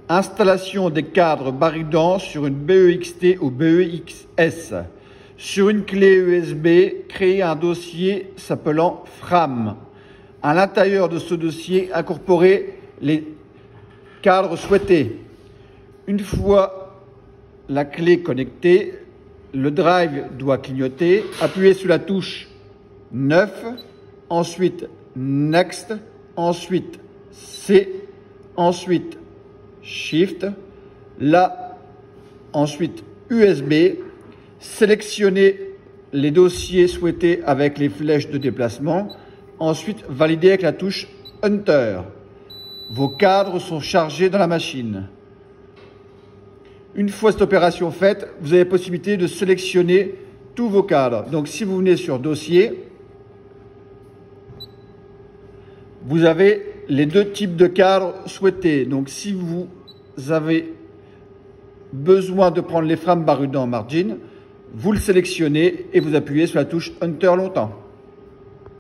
Installation des cadres Barudent sur une BEXT ou BEXS. Sur une clé USB, créer un dossier s'appelant FRAM. À l'intérieur de ce dossier, incorporer les cadres souhaités. Une fois la clé connectée, le drive doit clignoter. Appuyez sur la touche 9, ensuite Next, ensuite C, ensuite Shift, là, ensuite USB. Sélectionnez les dossiers souhaités avec les flèches de déplacement. Ensuite, validez avec la touche Enter. Vos cadres sont chargés dans la machine. Une fois cette opération faite, vous avez la possibilité de sélectionner tous vos cadres. Donc, si vous venez sur Dossier, vous avez les deux types de cadres souhaités. Donc, si vous avez besoin de prendre les FRAM Barudent Margin, vous le sélectionnez et vous appuyez sur la touche Enter longtemps.